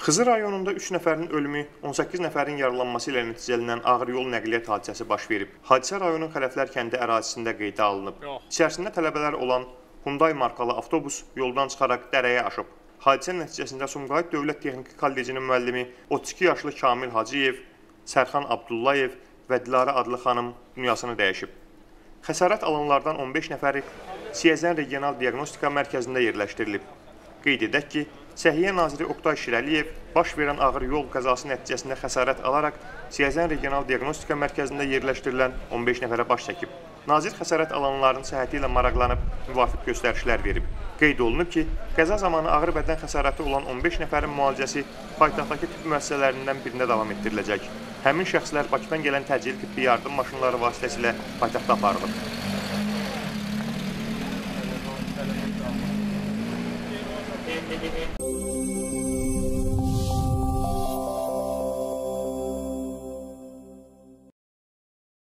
Xızı rayonunda 3 nəfərin ölümü, 18 nəfərin yaralanması ilə nəticələnən ağır yol nəqliyyat hadisəsi baş verib. Hadisə rayonun Xələflər kəndi ərazisində qeydə alınıb. İçərisində tələbələr olan Hyundai markalı avtobus yoldan çıxaraq dərəyə aşıb. Hadisə nəticəsində Sumqayıt Dövlət Texniki Kollecinin müəllimi 32 yaşlı Kamil Hacıyev, Sərxan Abdullayev və Dilarə adlı xanım dünyasını dəyişib. Xəsarət alanlardan 15 nəfəri Siyəzən Regional Diaqnostika Mərkəzində yerləşdirilib. Qeyd edək ki, Səhiyyə naziri Oqtay Şirəliyev baş verən ağır yol qəzası nəticəsində xəsarət alaraq Siyəzən Regional Diaqnostika Mərkəzində yerləşdirilən 15 nəfərə baş çəkib. Nazir xəsarət alanların səhhəti ilə maraqlanıb müvafiq göstərişlər verib. Qeyd olunub ki, qəza zamanı ağır bədən xəsarəti olan 15 nəfərin müalicəsi paytaxtdakı tibb müəssisələrindən birində davam etdiriləcək. Həmin şəxslər Bakıdan gələn təcili tibbi yardım maşınları vasitəsilə paytaxta aparılıb. Thank you.